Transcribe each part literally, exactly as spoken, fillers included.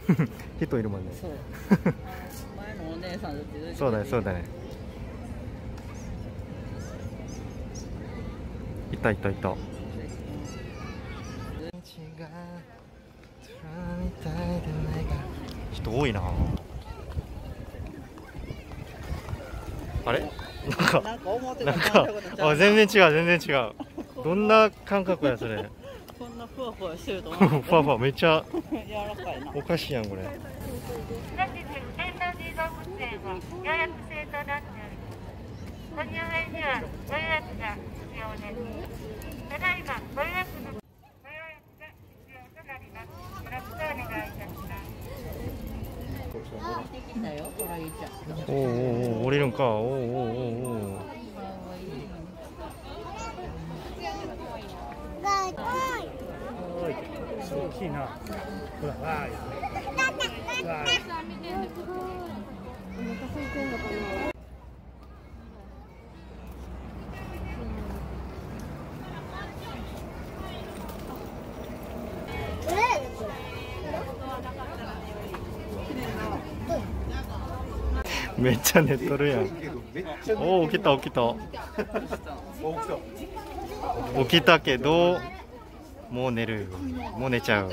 人いるもんね。 そう。前のお姉さんだって。 そうだね、そうだね。いたいたいた。人多いな。あれ？なんか、なんか、あ、全然違う、全然違う。どんな感覚やそれ。 こんなふわふわしてると思う。 ふわふわ、めっちゃ。 柔らかいな。 おかしいやんこれ。 本日天王寺動物園は予約制となっております。ご入園にはご予約が必要です。ただいまご予約のご予約が必要となります。よろしくお願いいたします。 おおおお、降りるんか。おおおおおお。 大きいな。ほら、わーい。わーい。 めっちゃ寝とるやん。おお、起きた起きた。起きたけどもう寝る。もう寝ちゃう。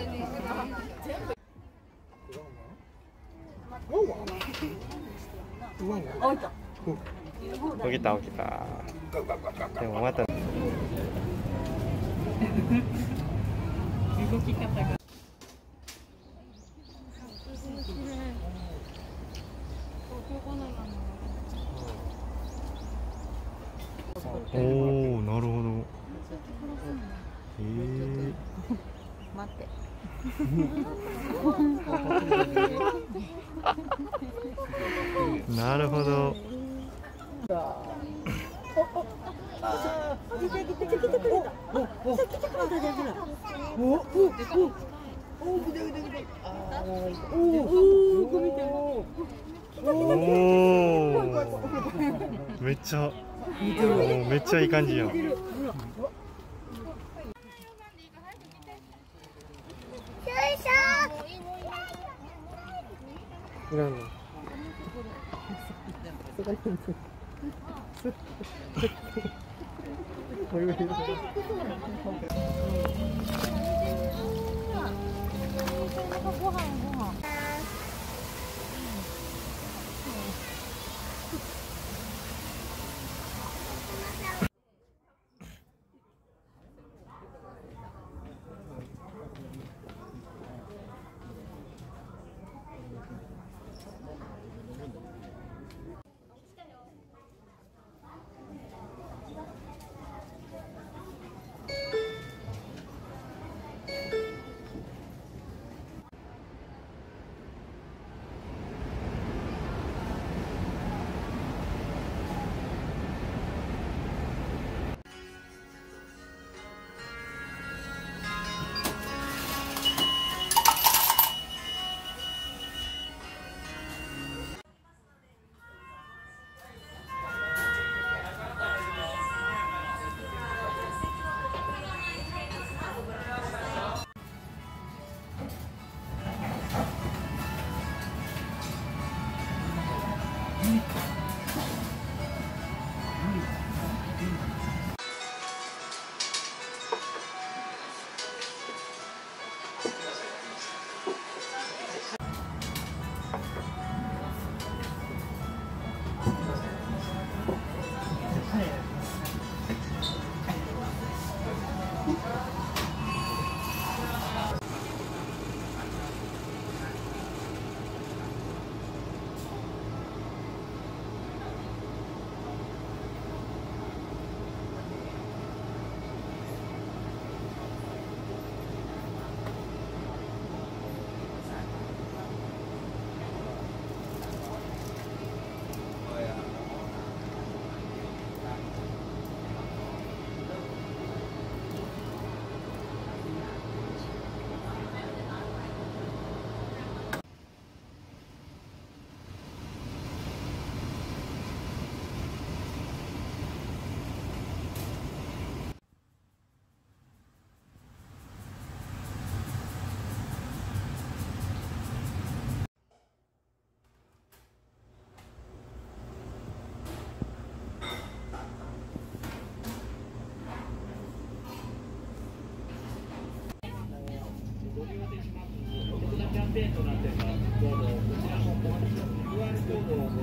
起きた起きた。でもまた動き方が。おお、なるほど。えー、 待って。 なるほど。めっちゃ、めっちゃいい感じやん。いらんの。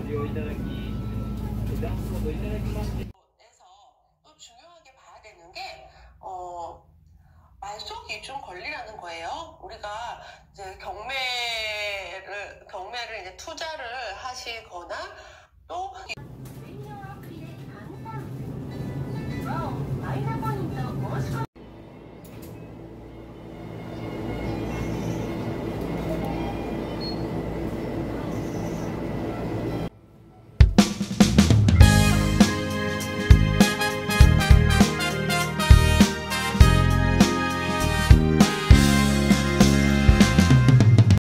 또 중요하게 봐야 되는 게 어, 말소 기준 권리라는 거예요. 우리가 이제 경매를 경매를 이제 투자를 하시거나 또